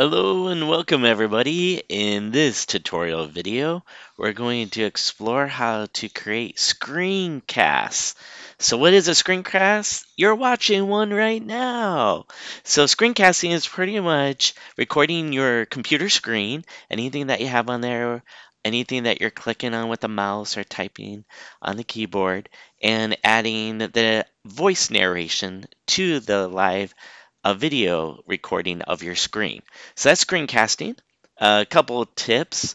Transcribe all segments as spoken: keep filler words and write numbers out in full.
Hello and welcome everybody. In this tutorial video, we're going to explore how to create screencasts. So what is a screencast? You're watching one right now. So screencasting is pretty much recording your computer screen, anything that you have on there, anything that you're clicking on with the mouse or typing on the keyboard, and adding the voice narration to the live a video recording of your screen. So that's screencasting. A couple of tips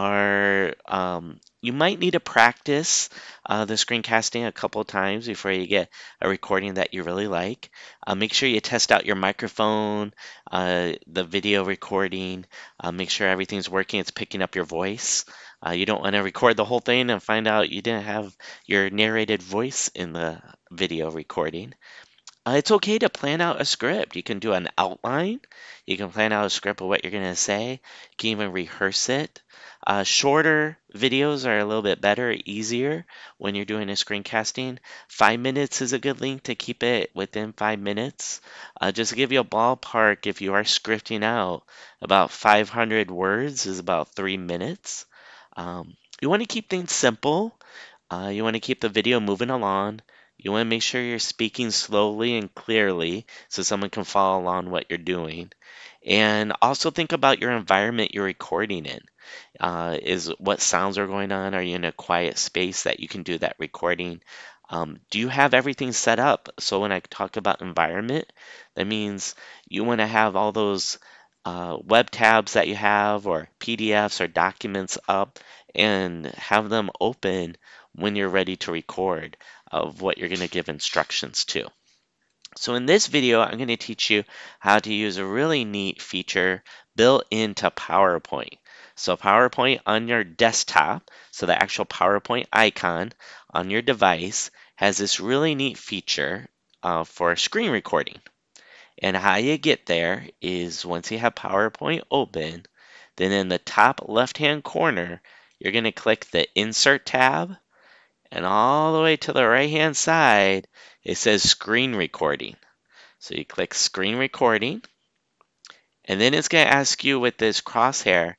are um, you might need to practice uh, the screencasting a couple of times before you get a recording that you really like. Uh, make sure you test out your microphone, uh, the video recording. Uh, make sure everything's working, it's picking up your voice. Uh, you don't want to record the whole thing and find out you didn't have your narrated voice in the video recording. Uh, it's okay to plan out a script. You can do an outline. You can plan out a script of what you're going to say. You can even rehearse it. Uh, shorter videos are a little bit better, easier when you're doing a screencasting. Five minutes is a good length to keep it within five minutes. Uh, just to give you a ballpark, if you are scripting out, about five hundred words is about three minutes. Um, you want to keep things simple. Uh, you want to keep the video moving along. You want to make sure you're speaking slowly and clearly so someone can follow along what you're doing. And also think about your environment you're recording in. Uh, is what sounds are going on? Are you in a quiet space that you can do that recording? Um, do you have everything set up? So when I talk about environment, that means you want to have all those uh, web tabs that you have or P D Fs or documents up and have them open when you're ready to record of what you're going to give instructions to. So in this video, I'm going to teach you how to use a really neat feature built into PowerPoint. So PowerPoint on your desktop, so the actual PowerPoint icon on your device has this really neat feature uh, for screen recording. And how you get there is once you have PowerPoint open, then in the top left-hand corner, you're going to click the Insert tab, and all the way to the right-hand side, it says Screen Recording. So you click Screen Recording, and then it's going to ask you with this crosshair,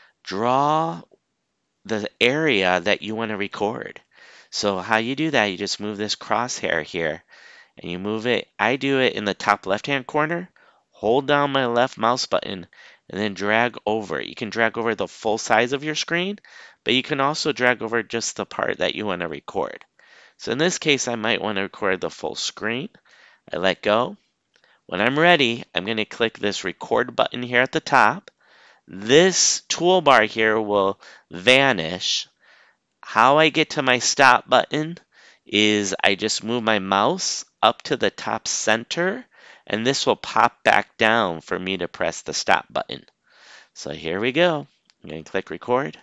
draw the area that you want to record. So how you do that, you just move this crosshair here, and you move it. I do it in the top left-hand corner, hold down my left mouse button, and then drag over. You can drag over the full size of your screen, but you can also drag over just the part that you want to record. So in this case, I might want to record the full screen. I let go. When I'm ready, I'm going to click this record button here at the top. This toolbar here will vanish. How I get to my stop button is I just move my mouse up to the top center, and this will pop back down for me to press the stop button. So here we go. I'm going to click record.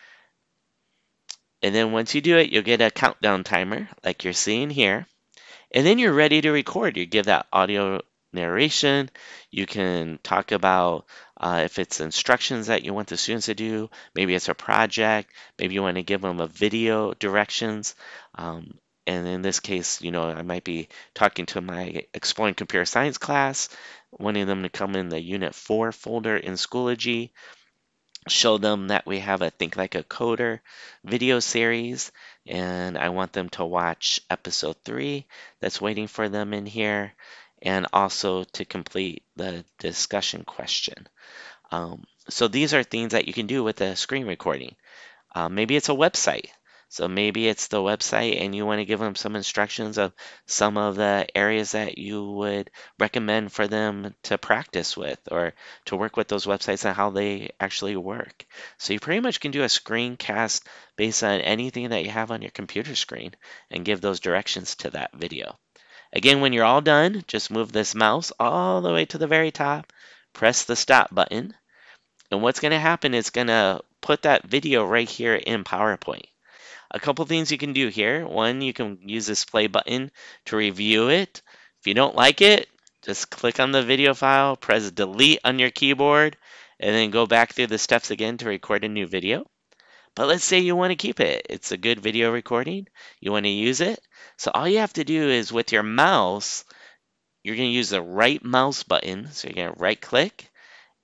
And then once you do it, you'll get a countdown timer like you're seeing here. And then you're ready to record. You give that audio narration. You can talk about uh, if it's instructions that you want the students to do. Maybe it's a project. Maybe you want to give them a video directions. Um, and in this case, you know, I might be talking to my Exploring Computer Science class, wanting them to come in the Unit four folder in Schoology. Show them that we have a Think Like a Coder video series, and I want them to watch episode three that's waiting for them in here, and also to complete the discussion question. Um, so these are things that you can do with a screen recording. Uh, maybe it's a website. So maybe it's the website and you want to give them some instructions of some of the areas that you would recommend for them to practice with or to work with those websites and how they actually work. So you pretty much can do a screencast based on anything that you have on your computer screen and give those directions to that video. Again, when you're all done, just move this mouse all the way to the very top, press the stop button, and what's going to happen is going to put that video right here in PowerPoint. A couple things you can do here. One, you can use this play button to review it. If you don't like it, just click on the video file, press delete on your keyboard, and then go back through the steps again to record a new video. But let's say you want to keep it. It's a good video recording. You want to use it. So all you have to do is with your mouse, you're going to use the right mouse button. So you're going to right click,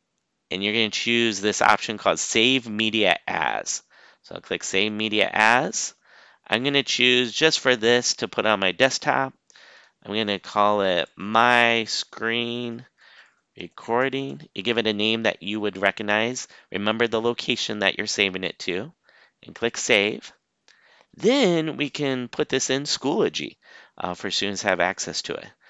and you're going to choose this option called Save Media As. So I'll click Save Media As. I'm going to choose just for this to put on my desktop. I'm going to call it My Screen Recording. You give it a name that you would recognize. Remember the location that you're saving it to, and click Save. Then we can put this in Schoology uh, for students to have access to it.